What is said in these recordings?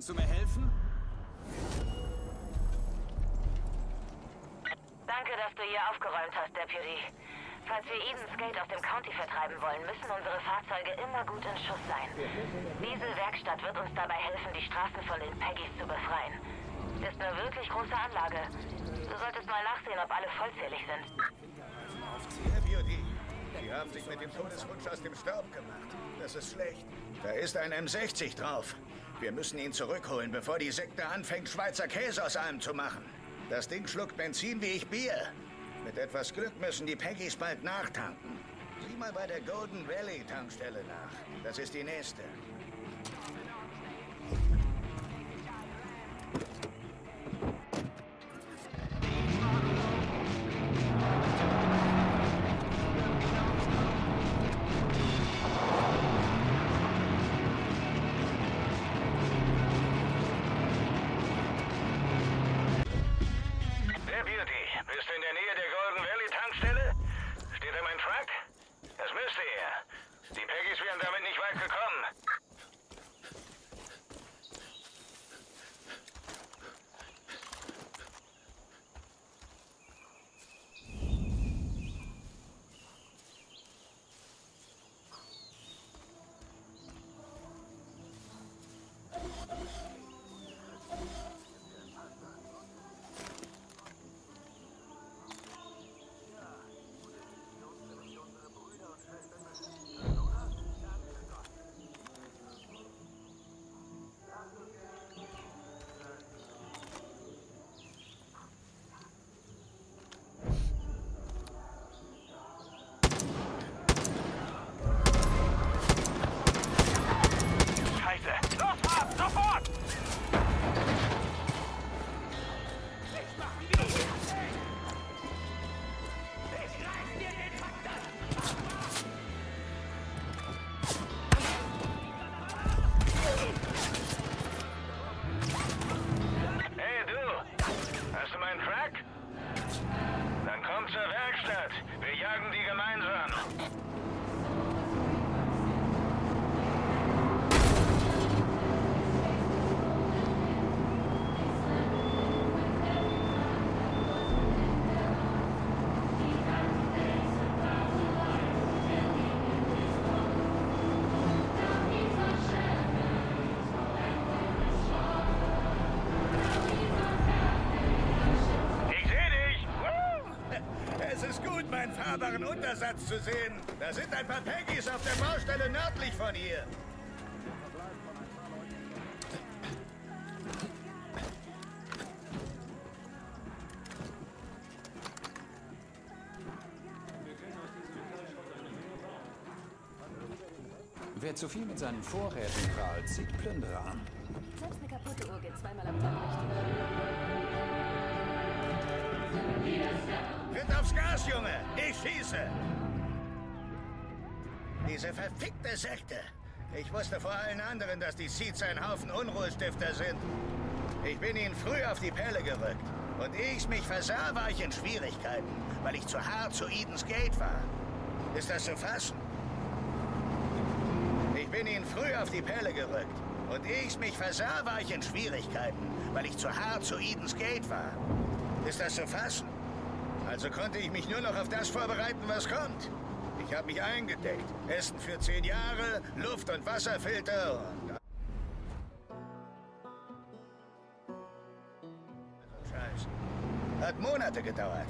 Kannst du mir helfen? Danke, dass du hier aufgeräumt hast, Deputy. Falls wir Eden's Gate aus dem County vertreiben wollen, müssen unsere Fahrzeuge immer gut in Schuss sein. Diese Werkstatt wird uns dabei helfen, die Straßen von den Peggies zu befreien. Ist eine wirklich große Anlage. Du solltest mal nachsehen, ob alle vollzählig sind. Hier, Beauty. Sie haben sich mit dem Todeswunsch aus dem Staub gemacht. Das ist schlecht. Da ist ein M60 drauf. Wir müssen ihn zurückholen, bevor die Sekte anfängt, Schweizer Käse aus allem zu machen. Das Ding schluckt Benzin wie ich Bier. Mit etwas Glück müssen die Peggies bald nachtanken. Sieh mal bei der Golden Valley Tankstelle nach. Das ist die nächste. Untersatz zu sehen. Da sind ein paar Peggies auf der Baustelle nördlich von hier. Wer zu viel mit seinen Vorräten prahlt, zieht Plünderer an. Selbst eine kaputte Uhr geht zweimal am Tag richtig. Tritt aufs Gas, Junge! Ich schieße! Diese verfickte Sekte! Ich wusste vor allen anderen, dass die Seeds ein Haufen Unruhestifter sind. Ich bin ihnen früh auf die Pelle gerückt. Und ehe ich mich versah, war ich in Schwierigkeiten, weil ich zu hart zu Eden's Gate war. Ist das zu fassen? Ich bin ihnen früh auf die Pelle gerückt. Und ehe ich mich versah, war ich in Schwierigkeiten, weil ich zu hart zu Eden's Gate war. Ist das zu fassen? Also konnte ich mich nur noch auf das vorbereiten, was kommt. Ich habe mich eingedeckt. Essen für 10 Jahre, Luft- und Wasserfilter und... Scheiße. Hat Monate gedauert.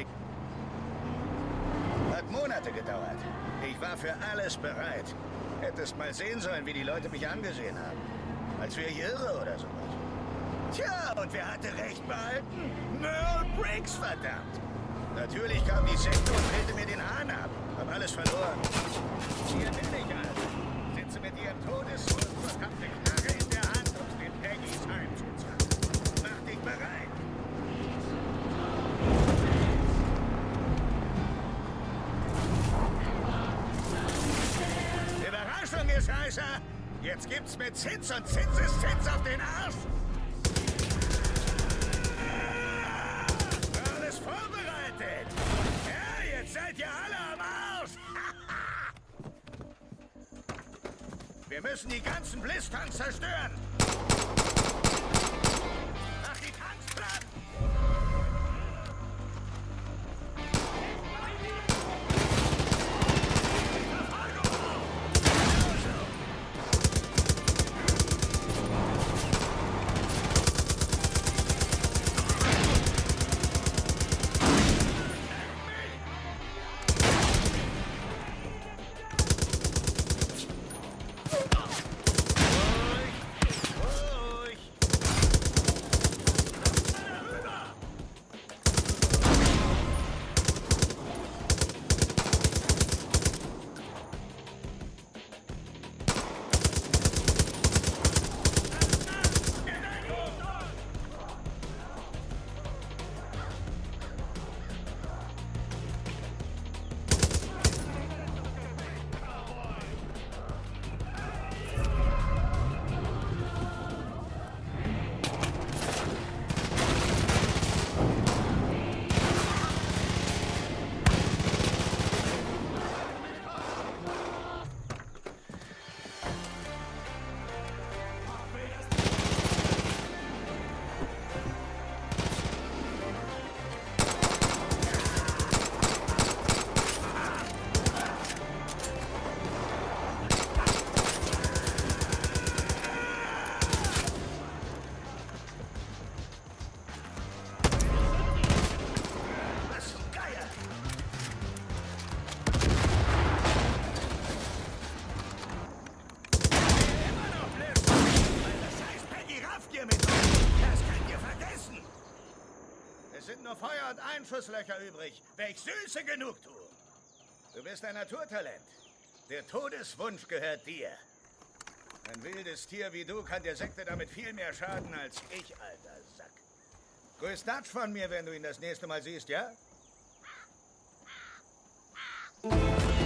Ich war für alles bereit. Hättest mal sehen sollen, wie die Leute mich angesehen haben. Als wäre ich irre oder sowas. Tja, und wer hatte recht behalten? Merle Briggs, verdammt! Natürlich kam die Sekte und drehte mir den Hahn ab. Hab alles verloren. Hier bin ich also. Sitze mit ihrem Todeswunsch verdammte Knarre in der Hand, um den Peggies heimzuzahlen. Mach dich bereit. Überraschung ist heißer. Jetzt gibt's mit Zins und Zinseszins auf den Arsch. Alles vorbereitet. Ja, jetzt seid ihr alle am Arsch. Wir müssen die ganzen Bliss-Tanks zerstören. Einschusslöcher übrig. Welch süße Genugtuung. Du bist ein Naturtalent. Der Todeswunsch gehört dir. Ein wildes Tier wie du kann der Sekte damit viel mehr schaden als ich, alter Sack. Grüß Dutch von mir, wenn du ihn das nächste Mal siehst, ja?